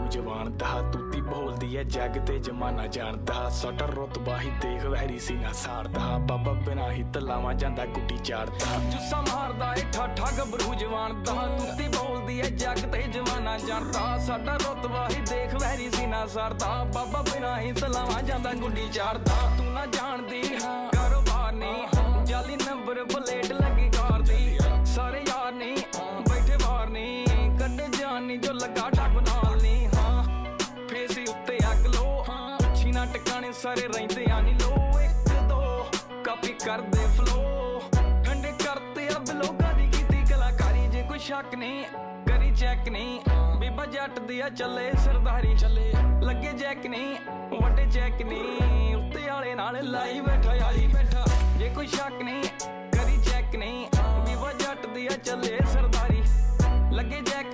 जवान दा तूती बोलदी है जग ते जमाना जानदा साडा रुतबा ही देख वैरी सीना साड़दा बाबा बिना ही तलावा जांदा गुड्डी चाड़दा जुस्सा मारदा ए ठाठा गबरू जवान दा तूती बोलदी है जग ते जमाना जानदा साडा रुतबा ही देख वैरी सीना साड़दा बाबा बिना ही तलावा जांदा गुड्डी चाड़दा तू ना जानदी कारोबार नहीं जाली नंबर प्लेट लगी कार दी सारे यार नहीं बैठे बाहर नहीं कड्डे जानी जो लगा डब नाल नहीं हाँ फेसी उत्ते अग लो अच्छी ना टिकाने सारे रहिंदे आनी लो एक दो कापी कर दे फ्लो ठंडे करते अब लोगां दी कीती कलाकारी जे कोई शक नहीं करी चेक नहीं बीबा जट दिया चले सरदारी चले लगे जैक नहीं वड्डे चेक नहीं उत्ते आले नाल लाई बैठा यारी बैठा जे कोई शक नहीं करी चेक नहीं बीबा जट दिया चले सरदारी लगे जैक